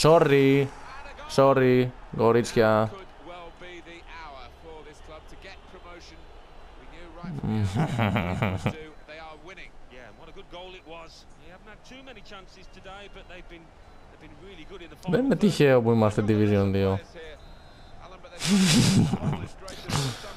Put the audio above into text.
Sorry. Sorry, κορίτσια. Δεν είναι τυχαίο που είμαστε Division 2.